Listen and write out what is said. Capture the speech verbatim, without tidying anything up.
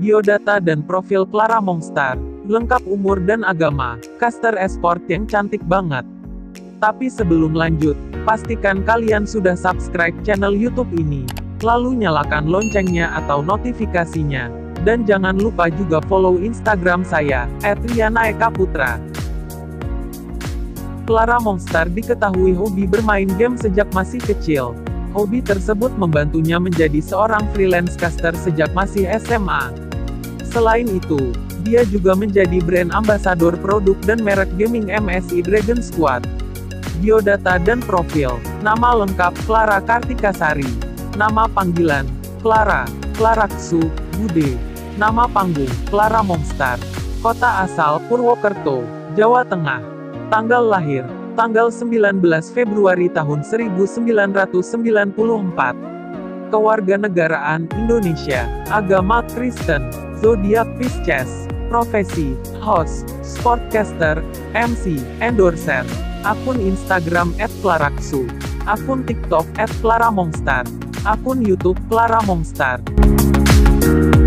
biodata dan profil Clara Mongstar, lengkap umur dan agama, caster e-sport yang cantik banget. Tapi sebelum lanjut, pastikan kalian sudah subscribe channel YouTube ini, lalu nyalakan loncengnya atau notifikasinya, dan jangan lupa juga follow Instagram saya, et riana eka putra. Clara Mongstar diketahui hobi bermain game sejak masih kecil. Hobi tersebut membantunya menjadi seorang freelance caster sejak masih S M A. Selain itu, dia juga menjadi brand ambassador produk dan merek gaming M S I Dragon Squad. Biodata dan profil. Nama lengkap Clara Kartikasari. Nama panggilan Clara, Claraksu, Bude. Nama panggung Clara Mongstar. Kota asal Purwokerto, Jawa Tengah. Tanggal lahir tanggal sembilan belas Februari tahun seribu sembilan ratus sembilan puluh empat. Kewarganegaraan Indonesia. Agama Kristen. Zodiak Pisces. Profesi host, sportcaster, M C, endorser. Akun Instagram et claraksu. Akun TikTok et Clara Mongstar. Akun YouTube Clara Mongstar.